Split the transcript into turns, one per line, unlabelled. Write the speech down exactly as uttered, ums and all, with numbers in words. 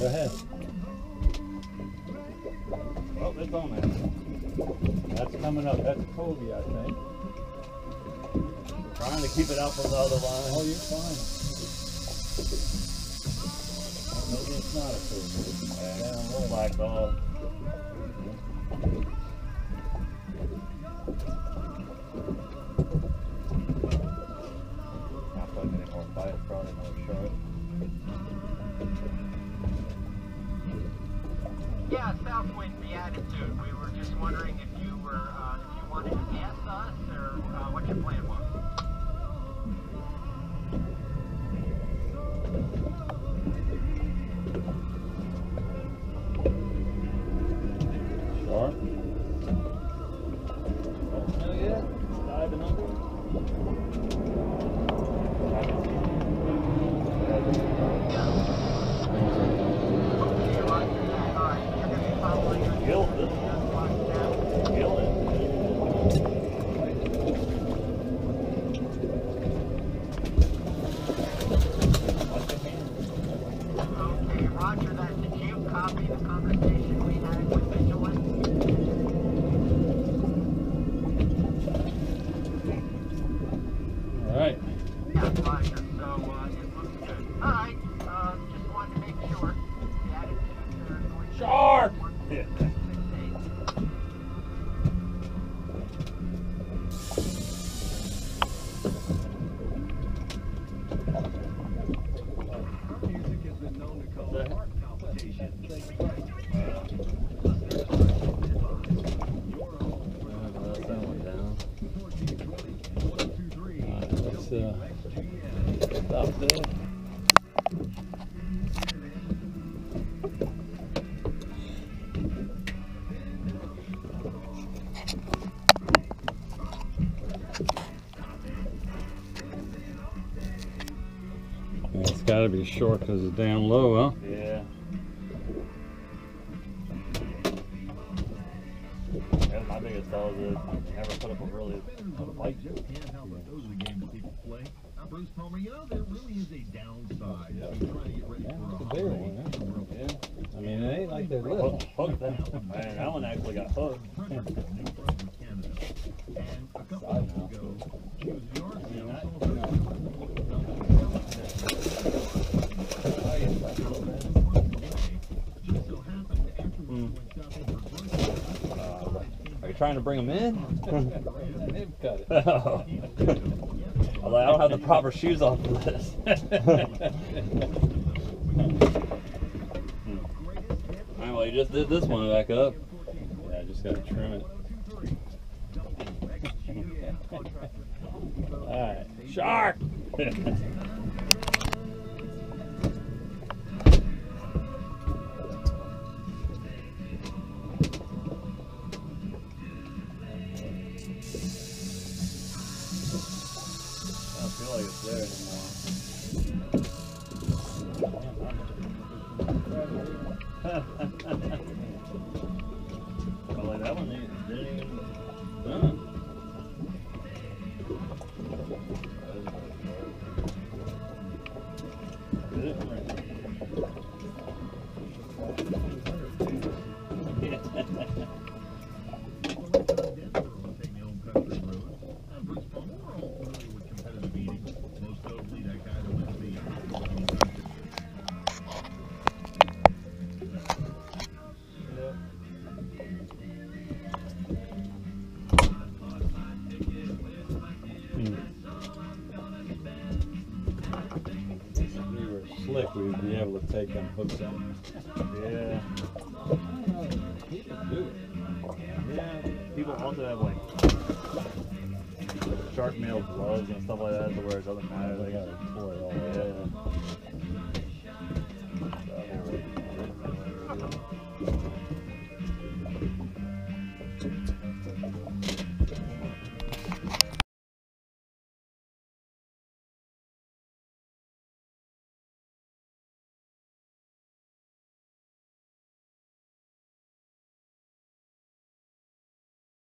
Go ahead.
Oh, it's on there.
That's coming up. That's a Cobia, I think.
Trying to keep it out from the other line.
Oh, you're fine. Maybe it's not a Cobia.
Yeah,
Down
a
low.
little black dog. Not putting any more bites, probably another shark.
Yeah, Southwind, the attitude. We were just wondering if you were, uh, if you wanted to gas us or uh, what your plan was.
Shark? Oh, hell yeah. It's diving under. Gill, this one. Gill it.
Okay, roger that. Did you copy the conversation we had with Vigilant?
All right.
Yeah, roger. So, uh, it looks good. All right, uh, just wanted to make sure the attitudes are going to...
Shark! Yeah.
Music has been known to cause art palpitations.
Let's uh, stop there. It's got to be short because it's down low, huh?
Yeah. That's my biggest thought is that never put up a really a fight.
Just can't help it. Those are the games people play. Now, Bruce Palmer, you know, there really is a downside to trying to get ready
Yeah,
for
it's
a
a bigger
holiday
one, huh?
in the world.
I mean, it ain't like they're
Hook,
little.
hook that. Man, that one actually got hooked.
Frederick is New Brunswick, Canada. And a couple of months ago, she was a yard sale, so just so happened afterwards went shopping for groceries.
Uh, are you trying to bring them in?
They've cut it.
Oh. I was like, I don't have the proper shoes on for this. Alright, well, you just did this one back up.
Yeah, I just got to trim it. Alright.
Shark! I don't feel like it's there anymore. Well, like that one didn't didn't even. Uh.
Slick, we'd be able to take them hooks out.
Yeah.
People do it.
Yeah. People also have like shark mail gloves and stuff like that to where it doesn't matter.
They
They
got
got
to pour it all
yeah.